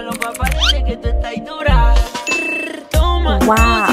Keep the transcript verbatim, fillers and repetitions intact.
Los papás dicen que tú estás dura. Toma. Wow.